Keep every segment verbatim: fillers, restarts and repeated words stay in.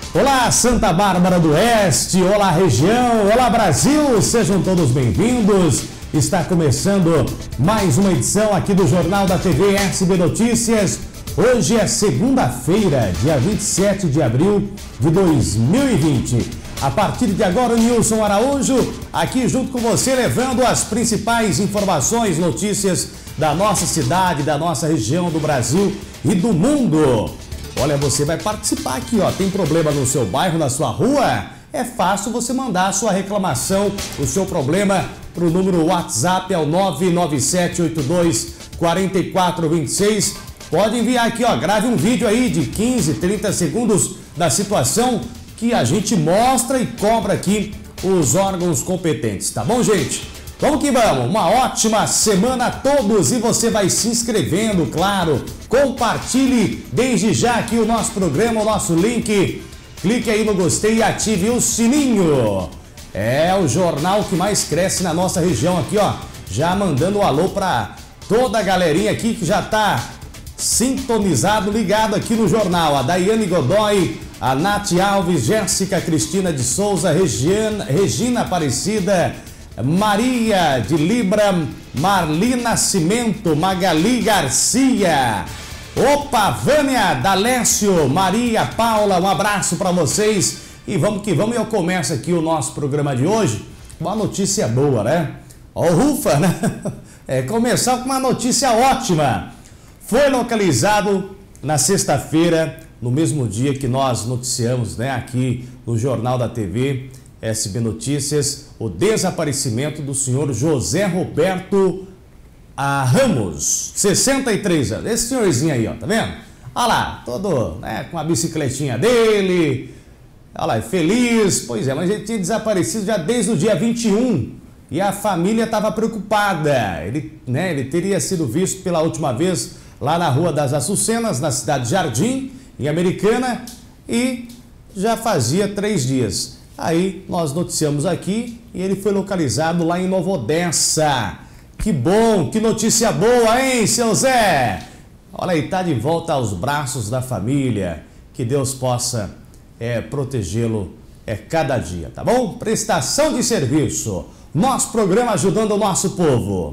Olá, Santa Bárbara do Oeste, olá região, olá Brasil, sejam todos bem-vindos. Está começando mais uma edição aqui do Jornal da T V S B Notícias. Hoje é segunda-feira, dia vinte e sete de abril de dois mil e vinte. A partir de agora, o Nilson Araújo, aqui junto com você, levando as principais informações, notícias da nossa cidade, da nossa região, do Brasil e do mundo. Olha, você vai participar aqui, ó. Tem problema no seu bairro, na sua rua? É fácil você mandar a sua reclamação, o seu problema, para o número WhatsApp, é o nove nove sete oito dois quatro quatro dois seis. Pode enviar aqui, ó. Grave um vídeo aí de quinze, trinta segundos da situação que a gente mostra e cobra aqui os órgãos competentes, tá bom, gente? Vamos que vamos, uma ótima semana a todos e você vai se inscrevendo, claro, compartilhe desde já aqui o nosso programa, o nosso link, clique aí no gostei e ative o sininho. É o jornal que mais cresce na nossa região aqui, ó, já mandando um alô pra toda a galerinha aqui que já tá sintonizado, ligado aqui no jornal, a Daiane Godoy, a Nath Alves, Jéssica Cristina de Souza, Regina, Regina Aparecida, Maria de Libra, Marli Nascimento, Magali Garcia, opa, Vânia D'Alessio, Maria Paula, um abraço para vocês e vamos que vamos. Eu começo aqui o nosso programa de hoje, uma notícia boa, né? Ó, rufa, né? É, começar com uma notícia ótima. Foi localizado na sexta-feira, no mesmo dia que nós noticiamos, né, aqui no Jornal da T V S B Notícias, o desaparecimento do senhor José Roberto ah, Ramos, sessenta e três anos. Esse senhorzinho aí, ó, tá vendo? Olha lá, todo, né, com a bicicletinha dele, olha lá, feliz. Pois é, mas ele tinha desaparecido já desde o dia vinte e um e a família estava preocupada. Ele, né, ele teria sido visto pela última vez lá na Rua das Açucenas, na cidade de Jardim, em Americana, e já fazia três dias. Aí nós noticiamos aqui e ele foi localizado lá em Nova Odessa. Que bom, que notícia boa, hein, seu Zé? Olha aí, tá de volta aos braços da família. Que Deus possa é, protegê-lo é, cada dia, tá bom? Prestação de serviço. Nosso programa ajudando o nosso povo.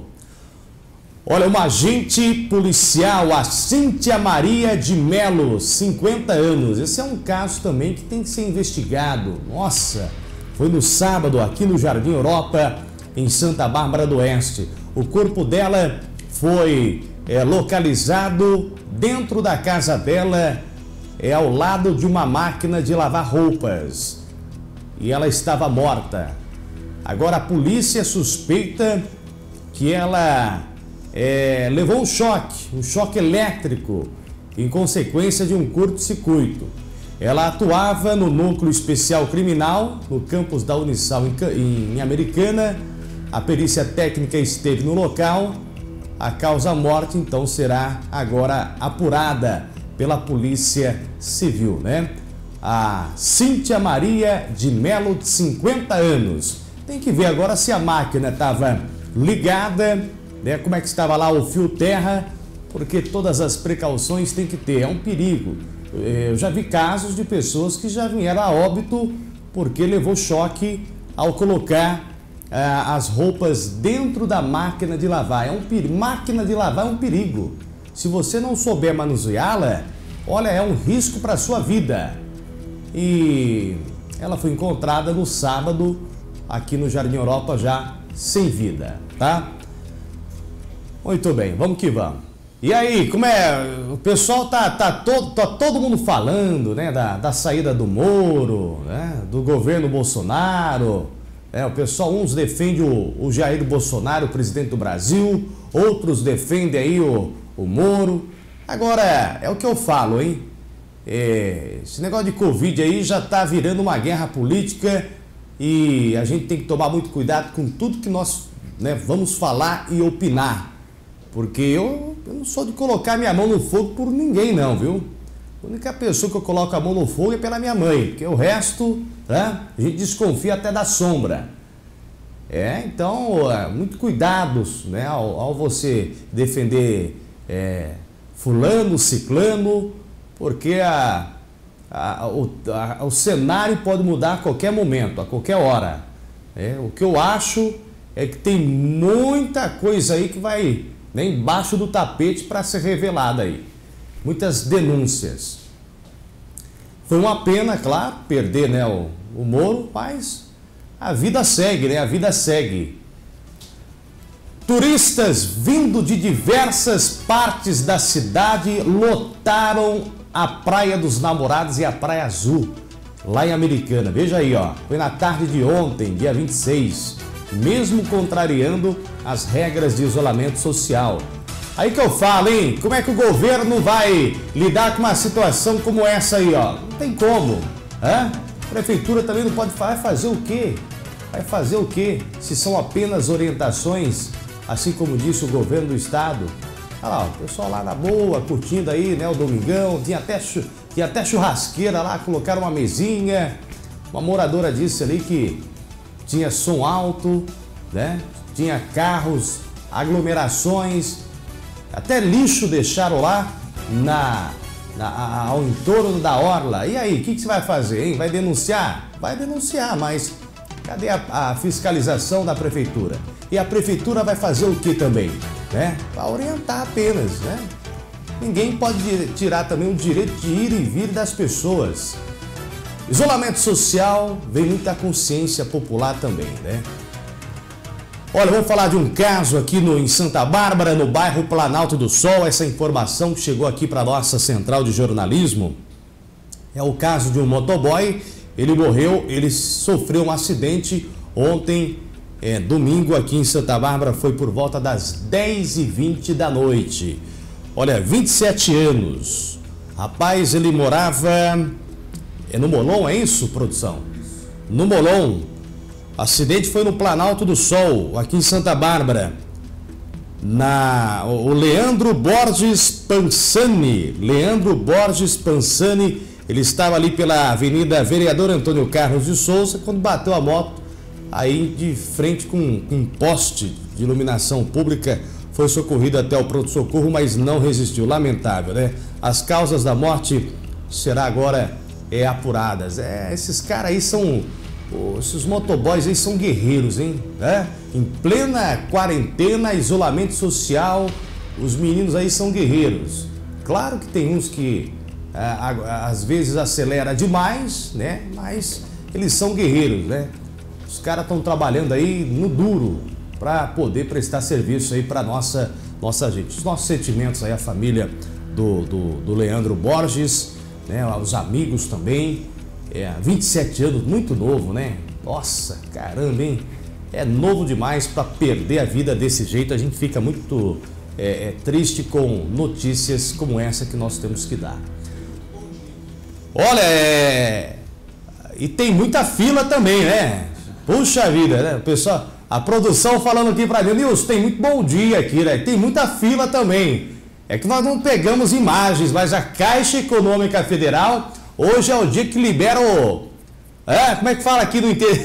Olha, uma agente policial, a Cíntia Maria de Melo, cinquenta anos. Esse é um caso também que tem que ser investigado. Nossa, foi no sábado aqui no Jardim Europa, em Santa Bárbara do Oeste. O corpo dela foi é, localizado dentro da casa dela, é, ao lado de uma máquina de lavar roupas. E ela estava morta. Agora a polícia suspeita que ela... É, levou um choque, um choque elétrico, em consequência de um curto-circuito. Ela atuava no núcleo especial criminal, no campus da Unisal em, em Americana. A perícia técnica esteve no local. A causa-morte, então, será agora apurada pela Polícia Civil, né? A Cíntia Maria de Melo, de cinquenta anos. Tem que ver agora se a máquina estava ligada, né, como é que estava lá o fio terra, porque todas as precauções tem que ter, é um perigo. Eu já vi casos de pessoas que já vieram a óbito porque levou choque ao colocar ah, as roupas dentro da máquina de lavar. É um perigo. Máquina de lavar é um perigo. Se você não souber manuseá-la, olha, é um risco para a sua vida. E ela foi encontrada no sábado aqui no Jardim Europa já sem vida, tá? Muito bem, vamos que vamos. E aí, como é? O pessoal tá, tá, todo, tá todo mundo falando, né, da, da saída do Moro, né, do governo Bolsonaro. É, o pessoal, uns defendem o, o Jair Bolsonaro, o presidente do Brasil, outros defendem aí o, o Moro. Agora, é o que eu falo, hein? É, esse negócio de Covid aí já tá virando uma guerra política e a gente tem que tomar muito cuidado com tudo que nós, né, vamos falar e opinar. Porque eu, eu não sou de colocar minha mão no fogo por ninguém não, viu? A única pessoa que eu coloco a mão no fogo é pela minha mãe, porque o resto, né, a gente desconfia até da sombra. É, então, muito cuidados, né, ao, ao você defender é, fulano, ciclano, porque a, a, o, a, o cenário pode mudar a qualquer momento, a qualquer hora. É, o que eu acho é que tem muita coisa aí que vai, né, embaixo do tapete para ser revelada aí. Muitas denúncias. Foi uma pena, claro, perder, né, o, o Moro, mas a vida segue, né? A vida segue. Turistas vindo de diversas partes da cidade lotaram a Praia dos Namorados e a Praia Azul, lá em Americana. Veja aí, ó, foi na tarde de ontem, dia vinte e seis, mesmo contrariando as regras de isolamento social. Aí que eu falo, hein? Como é que o governo vai lidar com uma situação como essa aí, ó? Não tem como, hã? A prefeitura também não pode falar, vai fazer o quê? Vai fazer o quê? Se são apenas orientações, assim como disse o governo do estado. Olha lá, o pessoal lá na boa, curtindo aí, né, o domingão, tinha até, tinha até churrasqueira lá, colocaram uma mesinha. Uma moradora disse ali que tinha som alto, né? Tinha carros, aglomerações, até lixo deixaram lá na, na, ao entorno da orla. E aí, o que, que você vai fazer, hein? Vai denunciar? Vai denunciar, mas cadê a, a fiscalização da prefeitura? E a prefeitura vai fazer o que também? Né? Vai orientar apenas, né? Ninguém pode tirar também o direito de ir e vir das pessoas. Isolamento social, vem muita consciência popular também, né? Olha, vamos falar de um caso aqui no, em Santa Bárbara, no bairro Planalto do Sol. Essa informação que chegou aqui para a nossa central de jornalismo é o caso de um motoboy. Ele morreu, ele sofreu um acidente ontem, é, domingo, aqui em Santa Bárbara, foi por volta das dez e vinte da noite. Olha, vinte e sete anos. Rapaz, ele morava é no Molon, é isso, produção? No Molon. Acidente foi no Planalto do Sol, aqui em Santa Bárbara. Na, o Leandro Borges Pansani, Leandro Borges Pansani, ele estava ali pela Avenida Vereador Antônio Carlos de Souza, quando bateu a moto, aí de frente com, com um poste de iluminação pública, foi socorrido até o pronto-socorro, mas não resistiu. Lamentável, né? As causas da morte será agora é, apuradas. É, esses caras aí são... Esses motoboys aí são guerreiros, hein? É? Em plena quarentena, isolamento social, os meninos aí são guerreiros. Claro que tem uns que é, às vezes acelera demais, né? Mas eles são guerreiros, né? Os caras estão trabalhando aí no duro para poder prestar serviço aí para nossa nossa gente. Os nossos sentimentos aí, a família do, do, do Leandro Borges, né? Os amigos também. É, vinte e sete anos, muito novo, né? Nossa, caramba, hein? É novo demais para perder a vida desse jeito. A gente fica muito é, é, triste com notícias como essa que nós temos que dar. Olha, é... e tem muita fila também, né? Puxa vida, né? O pessoal, a produção falando aqui para mim, Nilson, tem muito bom dia aqui, né? Tem muita fila também. É que nós não pegamos imagens, mas a Caixa Econômica Federal... Hoje é o dia que libera o... É, como é que fala aqui no interior?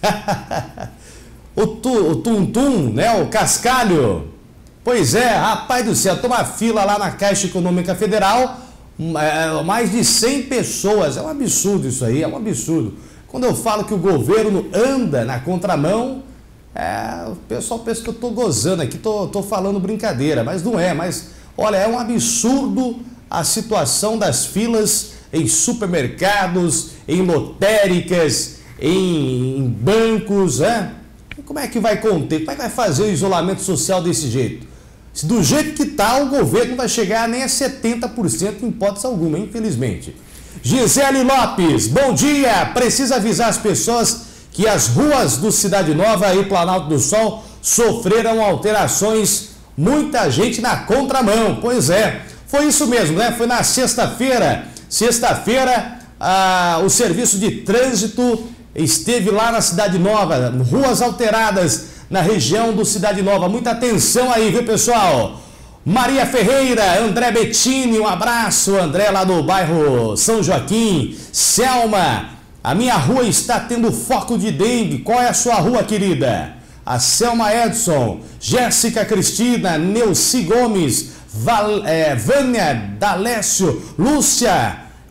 o, tu, o tum-tum, né? O cascalho. Pois é, rapaz do céu, toma fila lá na Caixa Econômica Federal, é, mais de cem pessoas. É um absurdo isso aí, é um absurdo. Quando eu falo que o governo anda na contramão, é, o pessoal pensa que eu estou gozando aqui, estou tô, tô falando brincadeira, mas não é. Mas, olha, é um absurdo a situação das filas em supermercados, em lotéricas, em, em bancos, né? Como é que vai conter? Como é que vai fazer o isolamento social desse jeito? Se do jeito que está, o governo não vai chegar nem a setenta por cento em hipótese alguma, infelizmente. Gisele Lopes, bom dia! Precisa avisar as pessoas que as ruas do Cidade Nova e Planalto do Sol sofreram alterações, muita gente na contramão. Pois é, foi isso mesmo, né? Foi na sexta-feira. Sexta-feira, ah, o serviço de trânsito esteve lá na Cidade Nova, ruas alteradas na região do Cidade Nova. Muita atenção aí, viu, pessoal? Maria Ferreira, André Bettini, um abraço, André lá do bairro São Joaquim. Selma, a minha rua está tendo foco de dengue. Qual é a sua rua, querida? A Selma Edson, Jéssica Cristina, Neuci Gomes, Val, é, Vânia D'Alessio, Lúcia,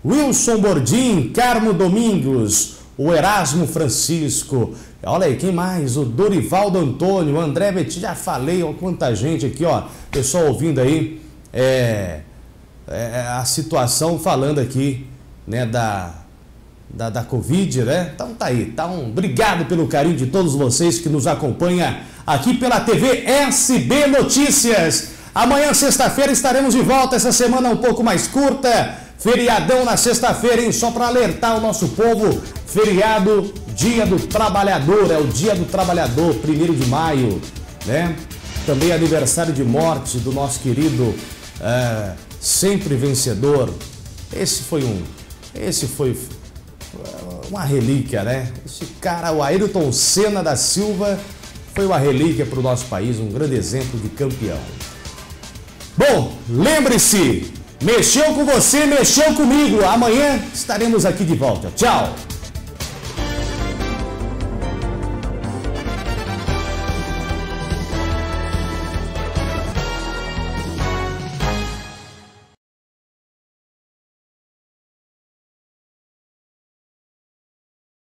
Wilson Bordim, Carmo Domingos, o Erasmo Francisco. Olha aí, quem mais? O Dorivaldo Antônio, o André Betti, já falei, ó, quanta gente aqui, ó. Pessoal ouvindo aí é, é, a situação, falando aqui, né, da, da, da Covid, né? Então tá aí, tá um obrigado pelo carinho de todos vocês que nos acompanham aqui pela T V S B Notícias. Amanhã, sexta-feira, estaremos de volta, essa semana um pouco mais curta. Feriadão na sexta-feira, hein? Só para alertar o nosso povo, feriado, Dia do Trabalhador, é o Dia do Trabalhador, primeiro de maio, né? Também aniversário de morte do nosso querido é, sempre vencedor. Esse foi um, esse foi uma relíquia, né? Esse cara, o Ayrton Senna da Silva, foi uma relíquia para o nosso país, um grande exemplo de campeão. Bom, lembre-se, mexeu com você, mexeu comigo. Amanhã estaremos aqui de volta. Tchau!